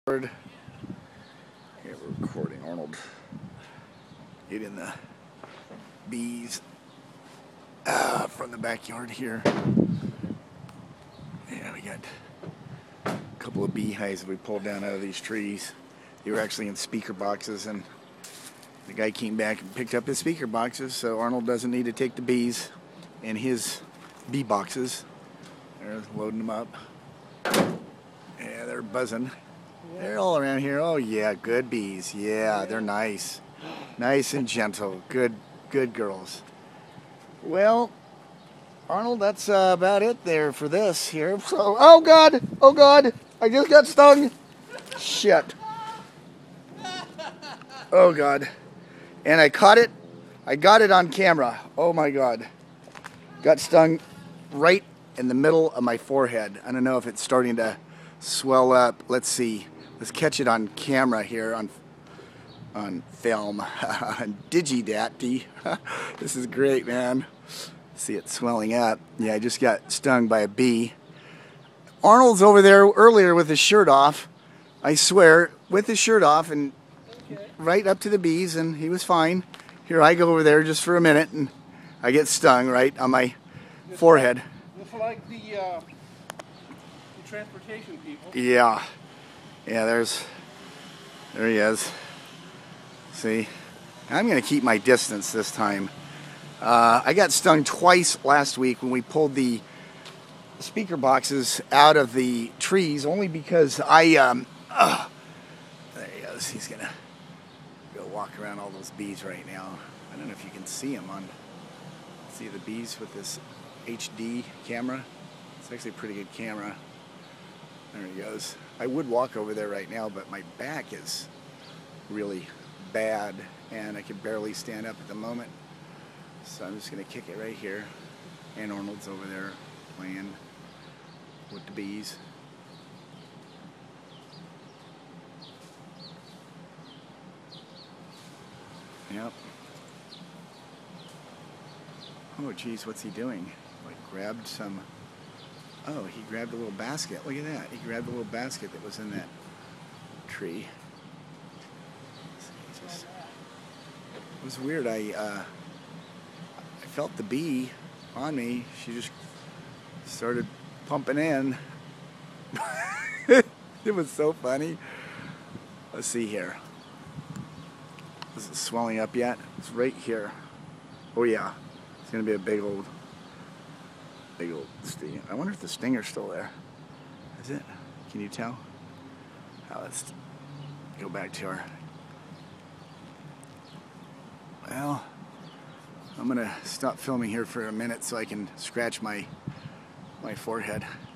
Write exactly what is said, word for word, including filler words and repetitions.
Here we're recording Arnold getting the bees uh, from the backyard here. Yeah, we got a couple of beehives that we pulled down out of these trees. They were actually in speaker boxes, and the guy came back and picked up his speaker boxes, so Arnold doesn't need to take the bees in his bee boxes. They're loading them up. Yeah, they're buzzing. They're all around here. Oh yeah, good bees. Yeah, they're nice. Nice and gentle. Good, good girls. Well, Arnold, that's uh, about it there for this here. So, oh God, oh God, I just got stung. Shit. Oh God. And I caught it. I got it on camera. Oh my God. Got stung right in the middle of my forehead. I don't know if it's starting to swell up. Let's see. Let's catch it on camera here on on film. Digidatty. This is great, man. See it swelling up. Yeah, I just got stung by a bee. Arnold's over there earlier with his shirt off. I swear, with his shirt off and okay. Right up to the bees, and he was fine. Here I go over there just for a minute, and I get stung right on my just forehead. Just like the, uh, the transportation people. Yeah. Yeah, there's, there he is. See? I'm going to keep my distance this time. Uh, I got stung twice last week when we pulled the speaker boxes out of the trees, only because I, um, uh, there he goes. He's going to go walk around all those bees right now. I don't know if you can see him on, see the bees with this H D camera. It's actually a pretty good camera. There he goes. I would walk over there right now, but my back is really bad, and I can barely stand up at the moment. So I'm just going to kick it right here. And Arnold's over there playing with the bees. Yep. Oh, geez, what's he doing? Like, grabbed some... Oh, he grabbed a little basket. Look at that. He grabbed a little basket that was in that tree. Just, it was weird. I uh, I felt the bee on me. She just started pumping in. It was so funny. Let's see here. Is it swelling up yet? It's right here. Oh yeah. It's going to be a big old... Big old sting. I wonder if the stinger's still there. Is it? Can you tell? Oh, let's go back to her. Well, I'm gonna stop filming here for a minute so I can scratch my my forehead.